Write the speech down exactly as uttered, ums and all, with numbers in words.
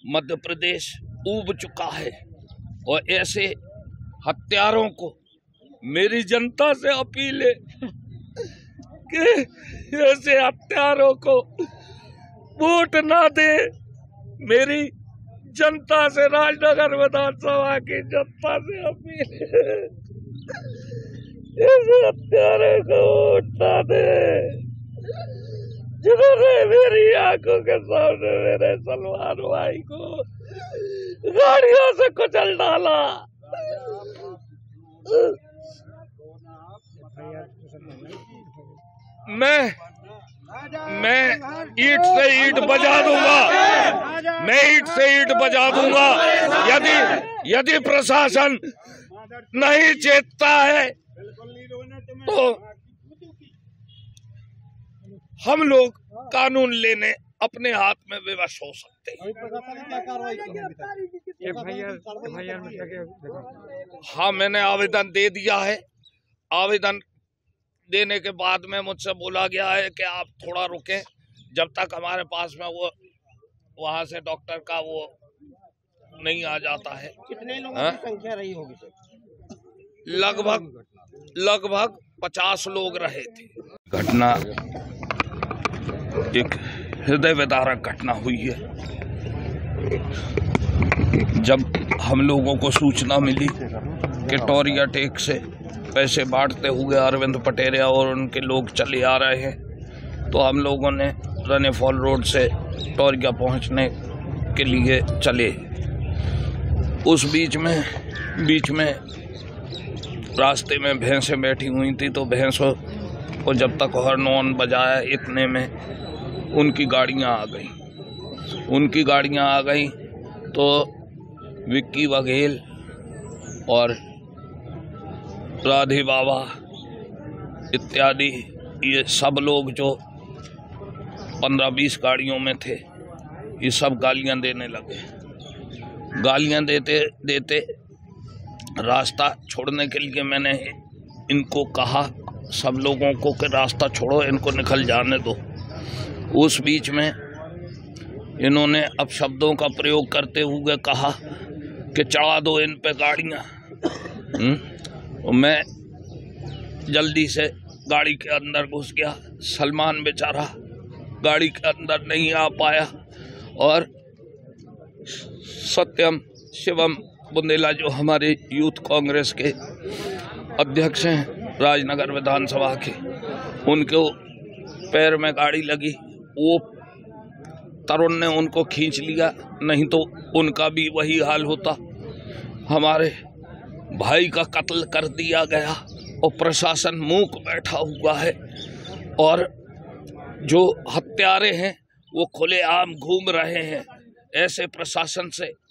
मध्य प्रदेश ऊब चुका है और ऐसे हत्यारों को मेरी जनता से अपील है कि ऐसे हत्यारों को वोट ना दे। मेरी जनता से, राजनगर विधानसभा की जनता से अपील है, ऐसे हत्यारों को वोट ना दे जिन्होंने मेरी आंखों के सामने मेरे सलमान भाई को गाड़ियों से कुचल डाला। मैं मैं ईंट से ईंट बजा दूंगा, मैं ईंट से ईंट बजा दूंगा यदि यदि प्रशासन नहीं चेतता है तो हम लोग कानून लेने अपने हाथ में विवश हो सकते हैं। हाँ, मैंने आवेदन दे दिया है। आवेदन देने के बाद में मुझसे बोला गया है कि आप थोड़ा रुकें जब तक हमारे पास में वो वहाँ से डॉक्टर का वो नहीं आ जाता है। कितने लोगों की संख्या रही होगी सर? लगभग लगभग पचास लोग रहे थे। घटना एक हृदय विदारक घटना हुई है। जब हम लोगों को सूचना मिली कि टोरिया टेक से पैसे बांटते हुए अरविंद पटेरिया और उनके लोग चले आ रहे हैं, तो हम लोगों ने रने फॉल रोड से टोरिया पहुंचने के लिए चले। उस बीच में बीच में रास्ते में भैंसें बैठी हुई थी, तो भैंसों को जब तक हॉर्न ऑन बजाया इतने में उनकी गाड़ियां आ गई उनकी गाड़ियां आ गई तो विक्की बघेल और राधे बाबा इत्यादि ये सब लोग जो पंद्रह बीस गाड़ियों में थे, ये सब गालियां देने लगे। गालियां देते देते रास्ता छोड़ने के लिए मैंने इनको कहा, सब लोगों को कि रास्ता छोड़ो, इनको निकल जाने दो। उस बीच में इन्होंने अपशब्दों का प्रयोग करते हुए कहा कि चढ़ा दो इन पे गाड़ियाँ। और मैं जल्दी से गाड़ी के अंदर घुस गया। सलमान बेचारा गाड़ी के अंदर नहीं आ पाया और सत्यम शिवम बुंदेला जो हमारे यूथ कांग्रेस के अध्यक्ष हैं राजनगर विधानसभा के, उनके पैर में गाड़ी लगी। वो तरुण ने उनको खींच लिया, नहीं तो उनका भी वही हाल होता। हमारे भाई का कत्ल कर दिया गया और प्रशासन मूक बैठा हुआ है और जो हत्यारे हैं वो खुलेआम घूम रहे हैं। ऐसे प्रशासन से